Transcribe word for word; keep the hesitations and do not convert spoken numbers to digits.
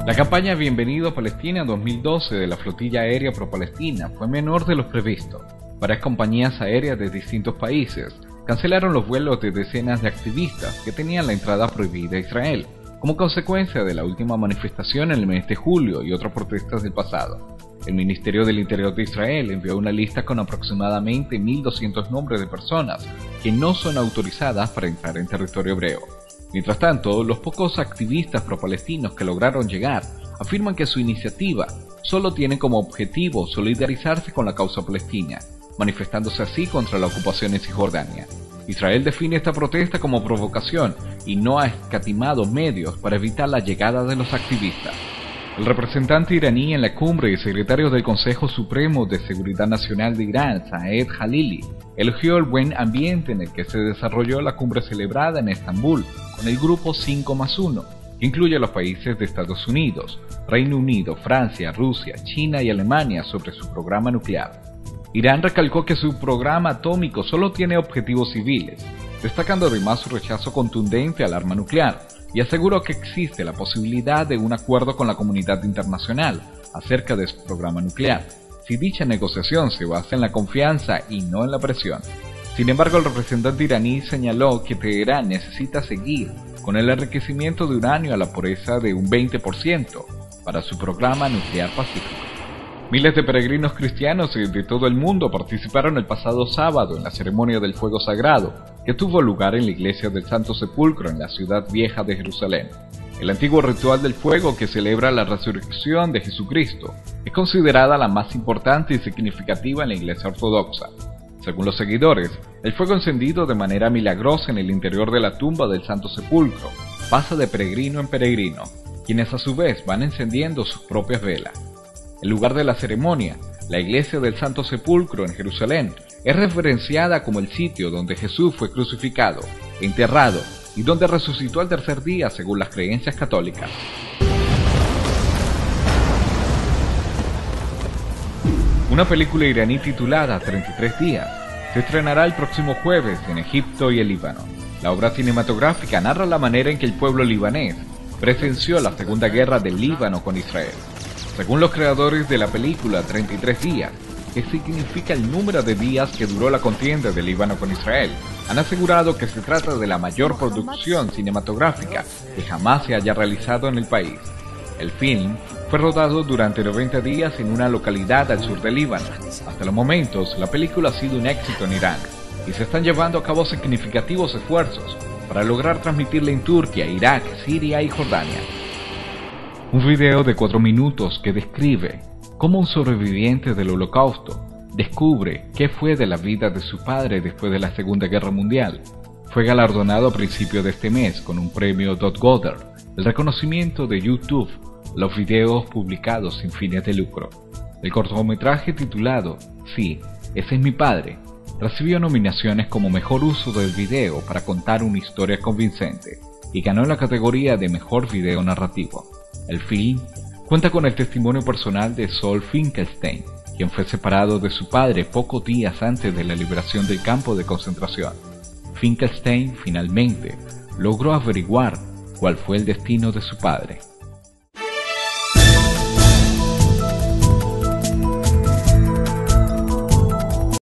La campaña Bienvenido a Palestina dos mil doce de la Flotilla Aérea Pro-Palestina fue menor de lo previsto. Varias compañías aéreas de distintos países cancelaron los vuelos de decenas de activistas que tenían la entrada prohibida a Israel, como consecuencia de la última manifestación en el mes de julio y otras protestas del pasado. El Ministerio del Interior de Israel envió una lista con aproximadamente mil doscientos nombres de personas que no son autorizadas para entrar en territorio hebreo. Mientras tanto, los pocos activistas pro-palestinos que lograron llegar afirman que su iniciativa solo tiene como objetivo solidarizarse con la causa palestina, manifestándose así contra la ocupación en Cisjordania. Israel define esta protesta como provocación y no ha escatimado medios para evitar la llegada de los activistas. El representante iraní en la cumbre y secretario del Consejo Supremo de Seguridad Nacional de Irán, Saeed Khalili, elogió el buen ambiente en el que se desarrolló la cumbre celebrada en Estambul con el grupo cinco más uno, que incluye a los países de Estados Unidos, Reino Unido, Francia, Rusia, China y Alemania sobre su programa nuclear. Irán recalcó que su programa atómico solo tiene objetivos civiles, destacando además su rechazo contundente al arma nuclear, y aseguró que existe la posibilidad de un acuerdo con la comunidad internacional acerca de su programa nuclear, si dicha negociación se basa en la confianza y no en la presión. Sin embargo, el representante iraní señaló que Teherán necesita seguir con el enriquecimiento de uranio a la pureza de un veinte por ciento para su programa nuclear pacífico. Miles de peregrinos cristianos de todo el mundo participaron el pasado sábado en la ceremonia del fuego sagrado, que tuvo lugar en la iglesia del Santo Sepulcro en la ciudad vieja de Jerusalén. El antiguo ritual del fuego, que celebra la resurrección de Jesucristo, es considerada la más importante y significativa en la iglesia ortodoxa. Según los seguidores, el fuego encendido de manera milagrosa en el interior de la tumba del Santo Sepulcro pasa de peregrino en peregrino, quienes a su vez van encendiendo sus propias velas. El lugar de la ceremonia, la iglesia del Santo Sepulcro en Jerusalén, es referenciada como el sitio donde Jesús fue crucificado, enterrado y donde resucitó al tercer día según las creencias católicas. Una película iraní titulada treinta y tres días se estrenará el próximo jueves en Egipto y el Líbano. La obra cinematográfica narra la manera en que el pueblo libanés presenció la Segunda Guerra del Líbano con Israel. Según los creadores de la película treinta y tres días, que significa el número de días que duró la contienda del Líbano con Israel, han asegurado que se trata de la mayor producción cinematográfica que jamás se haya realizado en el país. El film fue rodado durante noventa días en una localidad al sur del Líbano. Hasta los momentos, la película ha sido un éxito en Irán, y se están llevando a cabo significativos esfuerzos para lograr transmitirla en Turquía, Irak, Siria y Jordania. Un video de cuatro minutos que describe cómo un sobreviviente del Holocausto descubre qué fue de la vida de su padre después de la Segunda Guerra Mundial fue galardonado a principios de este mes con un premio Dot Goddard, el reconocimiento de YouTube, los videos publicados sin fines de lucro. El cortometraje titulado Sí, ese es mi padre recibió nominaciones como mejor uso del video para contar una historia convincente y ganó la categoría de mejor video narrativo. El film cuenta con el testimonio personal de Saul Finkelstein, quien fue separado de su padre pocos días antes de la liberación del campo de concentración. Finkelstein finalmente logró averiguar cuál fue el destino de su padre.